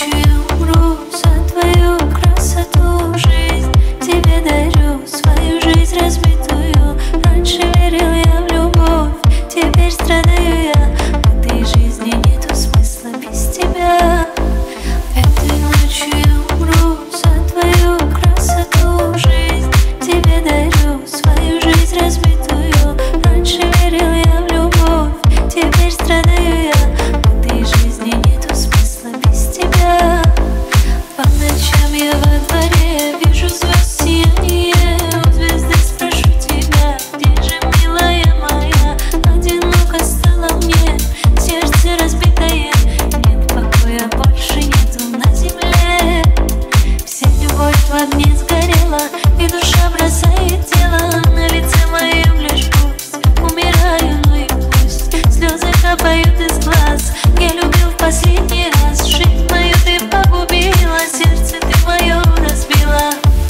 ночью я умру за твою красоту. Жизнь тебе дарю, свою жизнь разбитую. Раньше верил я в любовь, теперь страдаю я. В этой жизни нету смысла без тебя. Этой ночью я умру за твою красоту. Жизнь тебе дарю, свою жизнь разбитую. Раньше верил я в любовь, теперь страдаю я. В этой жизни нету смысла без тебя. По ночам я во дворе вижу звезд сияние. У звезды спрошу тебя, где же, милая моя? Одиноко стало мне, сердце разбитое. Нет покоя, больше нету на земле. Вся любовь в огне сгорела, и душа бросает тело. На лице моем лишь грусть, умираю, ну и пусть. Слезы капают из глаз, я любил в последний раз. Жизнь мою ты погубила, сердце ты мое разбила.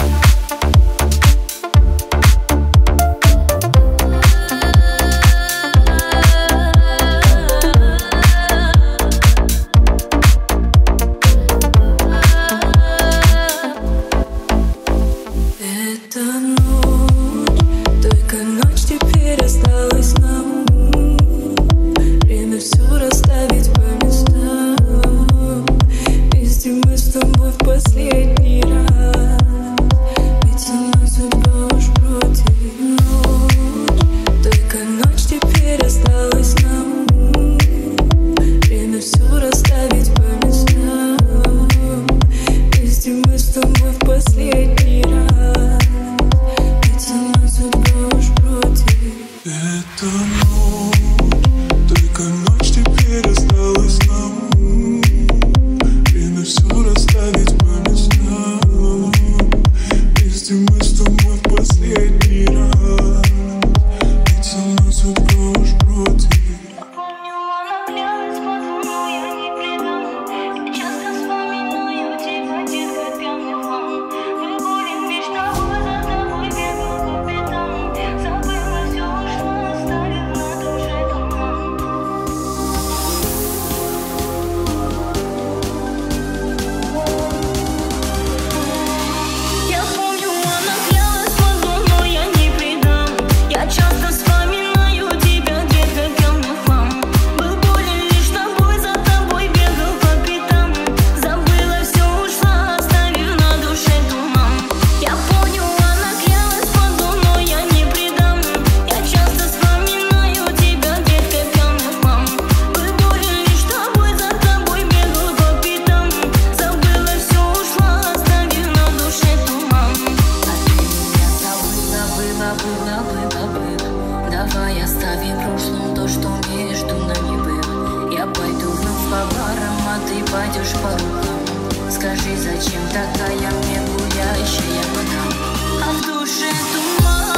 Это ночь, только ночь теперь осталась нам. Время все расставить по местам. Вместе мы с тобой в последний раз. Ведь сама судьба уж против. Ночь, только ночь теперь осталась нам. Время все расставить по местам. Вместе мы с тобой в последний раз. Ведь сама судьба уж против. Это ночь, только ночь теперь осталась нам. Время все расставить по местам. Вместе мы с тобой в последний раз. Ведь сама судьба уж против. Помню, она клялась, позвоню, я не предам. Часто вспоминаю тебя, детка, пьяный хлам. Мы будем лишь тобой, за тобой бегал по пятам. Забыла, все ушла, оставив на душе туман. Я помню, она клялась, позвоню, я не предам. Я часто вспоминаю тебя, детка, пьяный хлам. Был болен лишь тобой, за тобой бегал по пятам. Забыла, все ушла, оставив на душе туман. Я помню, она клялась, позвоню, я не предам. Я часто вспоминаю тебя, детка, пьяный хлам. Был болен лишь тобой, за тобой бегал по пятам. Забыла, все ушла, оставив на душе туман. А ты меня забыла. Давай оставим в прошлом то, что между нами было. Я пойду вновь по барам, а ты пойдешь по рукам. Скажи, зачем такая мне гуляющая вода? А в душе туман.